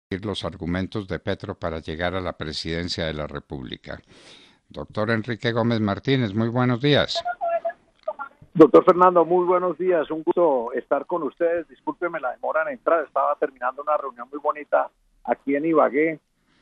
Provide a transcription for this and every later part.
los argumentos de Petro para llegar a la presidencia de la República. Doctor Enrique Gómez Martínez, muy buenos días. Doctor Fernando, muy buenos días, un gusto estar con ustedes. Discúlpeme la demora en entrar, estaba terminando una reunión muy bonita aquí en Ibagué.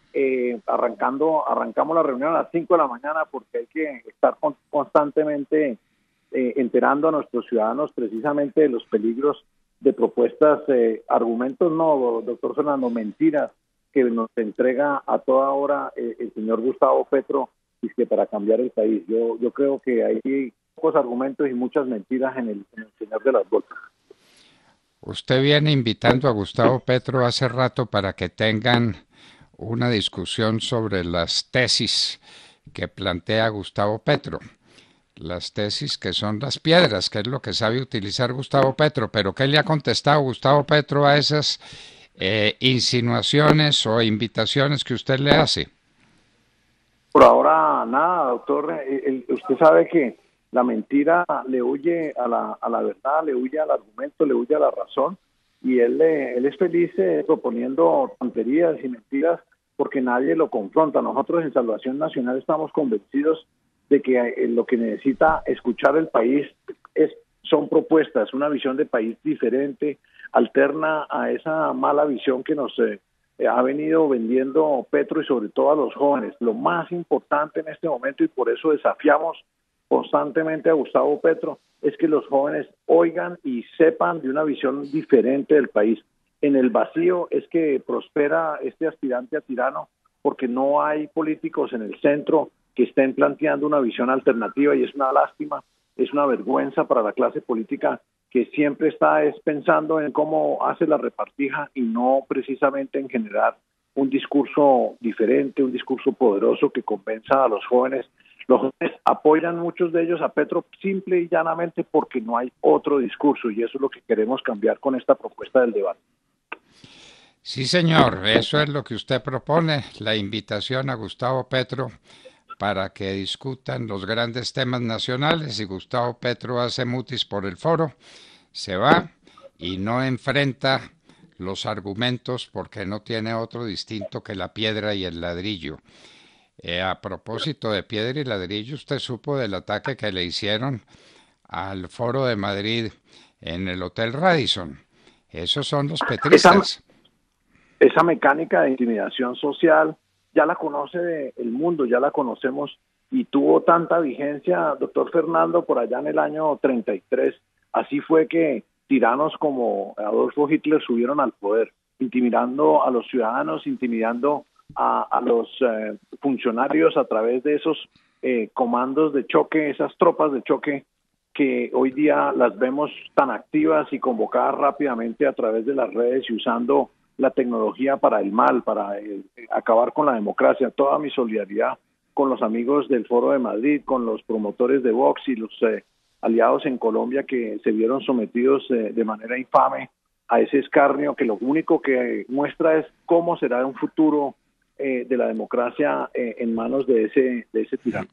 Arrancamos la reunión a las 5 de la mañana porque hay que estar constantemente enterando a nuestros ciudadanos precisamente de los peligros de propuestas, argumentos no, doctor Fernando, mentiras que nos entrega a toda hora el señor Gustavo Petro, y que para cambiar el país. Yo creo que hay pocos argumentos y muchas mentiras en el señor de las bolsas. Usted viene invitando a Gustavo Petro hace rato para que tengan una discusión sobre las tesis que plantea Gustavo Petro. Las tesis que son las piedras, que es lo que sabe utilizar Gustavo Petro. Pero ¿qué le ha contestado Gustavo Petro a esas insinuaciones o invitaciones que usted le hace? Por ahora nada, doctor. Usted sabe que la mentira le huye a la verdad, le huye al argumento, le huye a la razón, y él es feliz proponiendo tonterías y mentiras porque nadie lo confronta. Nosotros en Salvación Nacional estamos convencidos de que lo que necesita escuchar el país son propuestas, una visión de país diferente, alterna a esa mala visión que nos ha venido vendiendo Petro, y sobre todo a los jóvenes. Lo más importante en este momento, y por eso desafiamos constantemente a Gustavo Petro, es que los jóvenes oigan y sepan de una visión diferente del país. En el vacío es que prospera este aspirante a tirano, porque no hay políticos en el centro que estén planteando una visión alternativa, y es una lástima, es una vergüenza para la clase política que siempre está pensando en cómo hace la repartija y no precisamente en generar un discurso diferente, un discurso poderoso que convenza a los jóvenes. Los jóvenes apoyan, muchos de ellos, a Petro simple y llanamente porque no hay otro discurso, y eso es lo que queremos cambiar con esta propuesta del debate. Sí, señor, eso es lo que usted propone, la invitación a Gustavo Petro para que discutan los grandes temas nacionales, y Gustavo Petro hace mutis por el foro, se va y no enfrenta los argumentos porque no tiene otro distinto que la piedra y el ladrillo. A propósito de piedra y ladrillo, usted supo del ataque que le hicieron al Foro de Madrid en el Hotel Radisson. Esos son los Esa, petristas. esa mecánica de intimidación social ya la conoce el mundo, ya la conocemos, y tuvo tanta vigencia, doctor Fernando, por allá en el año 33. Así fue que tiranos como Adolfo Hitler subieron al poder, intimidando a los ciudadanos, intimidando a los funcionarios a través de esos comandos de choque, esas tropas de choque que hoy día las vemos tan activas y convocadas rápidamente a través de las redes y usando la tecnología para el mal, para acabar con la democracia. Toda mi solidaridad con los amigos del Foro de Madrid, con los promotores de Vox y los aliados en Colombia que se vieron sometidos de manera infame a ese escarnio que lo único que muestra es cómo será un futuro de la democracia en manos de ese tirano.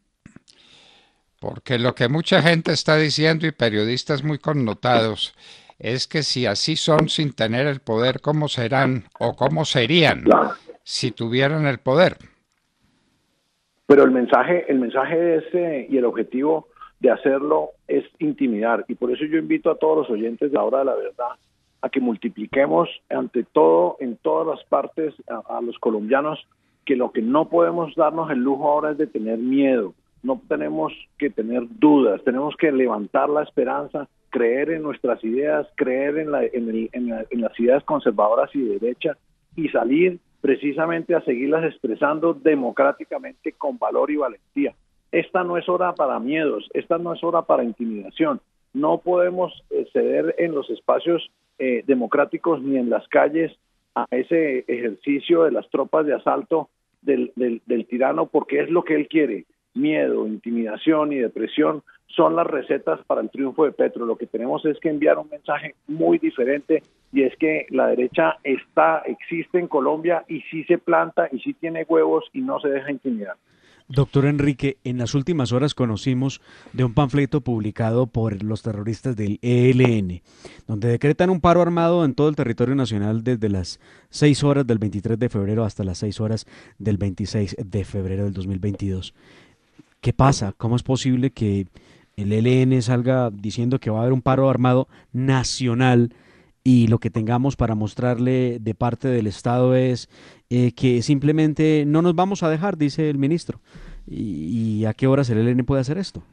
Porque lo que mucha gente está diciendo, y periodistas muy connotados, es que si así son sin tener el poder, ¿cómo serán o cómo serían Claro. si tuvieran el poder? Pero el mensaje es, y el objetivo de hacerlo es intimidar, y por eso yo invito a todos los oyentes de la Hora de la Verdad a que multipliquemos ante todo, en todas las partes, a los colombianos, que lo que no podemos darnos el lujo ahora es de tener miedo, no tenemos que tener dudas, tenemos que levantar la esperanza, creer en nuestras ideas, creer en las ideas conservadoras y de derecha, y salir precisamente a seguirlas expresando democráticamente con valor y valentía. Esta no es hora para miedos, esta no es hora para intimidación. No podemos ceder en los espacios democráticos ni en las calles a ese ejercicio de las tropas de asalto del tirano, porque es lo que él quiere. Miedo, intimidación y depresión son las recetas para el triunfo de Petro. Lo que tenemos es que enviar un mensaje muy diferente, y es que la derecha existe en Colombia, y sí se planta y sí tiene huevos y no se deja intimidar. Doctor Enrique, en las últimas horas conocimos de un panfleto publicado por los terroristas del ELN, donde decretan un paro armado en todo el territorio nacional desde las 6 horas del 23 de febrero hasta las 6 horas del 26 de febrero del 2022. ¿Qué pasa? ¿Cómo es posible que el ELN salga diciendo que va a haber un paro armado nacional y lo que tengamos para mostrarle de parte del Estado es que simplemente no nos vamos a dejar, dice el ministro? ¿Y a qué horas el ELN puede hacer esto?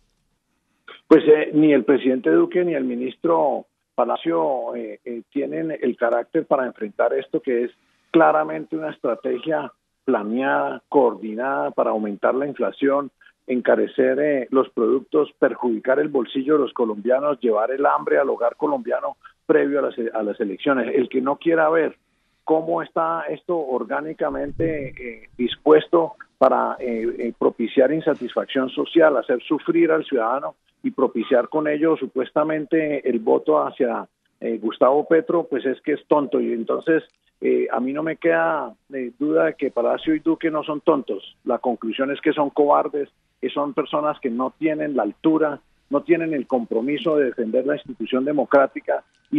Pues ni el presidente Duque ni el ministro Palacio tienen el carácter para enfrentar esto, que es claramente una estrategia planeada, coordinada para aumentar la inflación, encarecer los productos, perjudicar el bolsillo de los colombianos, llevar el hambre al hogar colombiano previo a las elecciones. El que no quiera ver cómo está esto orgánicamente dispuesto para propiciar insatisfacción social, hacer sufrir al ciudadano y propiciar con ello supuestamente el voto hacia Gustavo Petro, pues es que es tonto. Y entonces a mí no me queda duda de que Palacio y Duque no son tontos. La conclusión es que son cobardes, que son personas que no tienen la altura, no tienen el compromiso de defender la institución democrática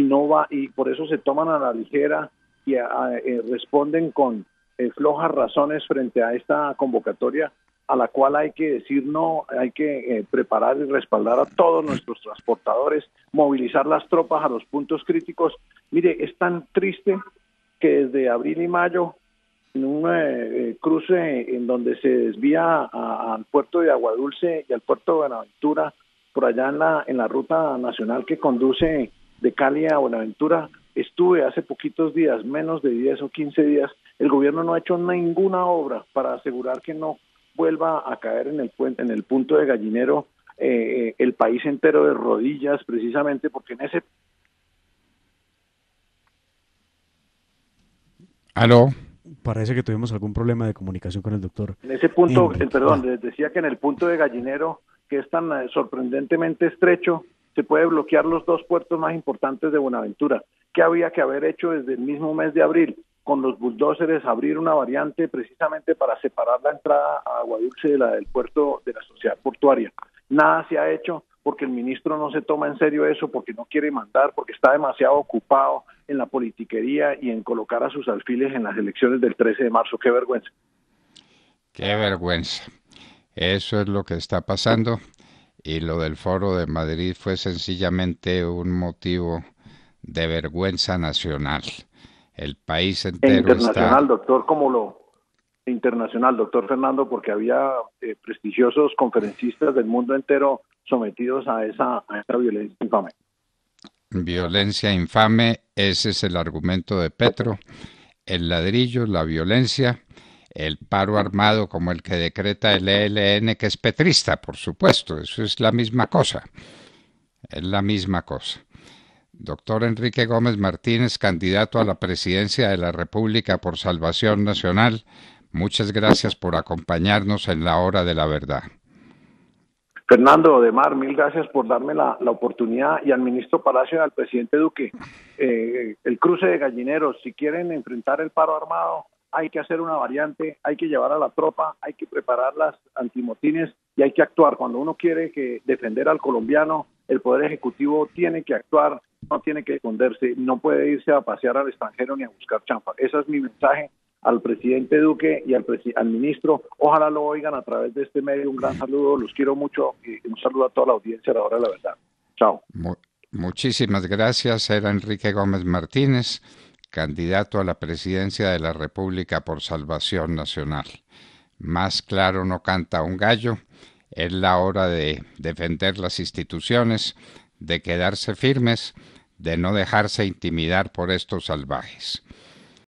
y por eso se toman a la ligera y responden con flojas razones frente a esta convocatoria a la cual hay que decir no, hay que preparar y respaldar a todos nuestros transportadores, movilizar las tropas a los puntos críticos. Mire, es tan triste que desde abril y mayo, en un cruce en donde se desvía al puerto de Aguadulce y al puerto de Buenaventura, por allá en la ruta nacional que conduce de Cali a Buenaventura, estuve hace poquitos días, menos de 10 o 15 días, el gobierno no ha hecho ninguna obra para asegurar que no vuelva a caer en el punto de Gallinero el país entero de rodillas, precisamente porque en ese... ¿Aló? Parece que tuvimos algún problema de comunicación con el doctor. En ese punto, les decía que en el punto de Gallinero, que es tan sorprendentemente estrecho, se puede bloquear los dos puertos más importantes de Buenaventura. ¿Qué había que haber hecho desde el mismo mes de abril? Con los bulldozers, abrir una variante precisamente para separar la entrada a Aguadulce de la del puerto de la sociedad portuaria. Nada se ha hecho porque el ministro no se toma en serio eso, porque no quiere mandar, porque está demasiado ocupado en la politiquería y en colocar a sus alfiles en las elecciones del 13 de marzo. ¡Qué vergüenza! ¡Qué vergüenza! Eso es lo que está pasando, y lo del Foro de Madrid fue sencillamente un motivo de vergüenza nacional. El país entero internacional, está... Internacional, doctor Fernando, porque había prestigiosos conferencistas del mundo entero sometidos a esa violencia infame. Violencia infame, ese es el argumento de Petro. El ladrillo, la violencia, el paro armado como el que decreta el ELN, que es petrista, por supuesto, eso es la misma cosa. Es la misma cosa. Doctor Enrique Gómez Martínez, candidato a la presidencia de la República por Salvación Nacional, muchas gracias por acompañarnos en la hora de la verdad. Fernando, Odemar, mil gracias por darme la oportunidad, y al ministro Palacio y al presidente Duque. El cruce de Gallineros, si quieren enfrentar el paro armado, hay que hacer una variante, hay que llevar a la tropa, hay que preparar las antimotines y hay que actuar. Cuando uno quiere defender al colombiano, el Poder Ejecutivo tiene que actuar, no tiene que esconderse, no puede irse a pasear al extranjero ni a buscar champa. Ese es mi mensaje al presidente Duque y al ministro. Ojalá lo oigan a través de este medio. Un gran saludo, los quiero mucho y un saludo a toda la audiencia a la hora de la verdad. Chao. Muchísimas gracias. Era Enrique Gómez Martínez, candidato a la presidencia de la República por Salvación Nacional. Más claro no canta un gallo. Es la hora de defender las instituciones, de quedarse firmes, de no dejarse intimidar por estos salvajes.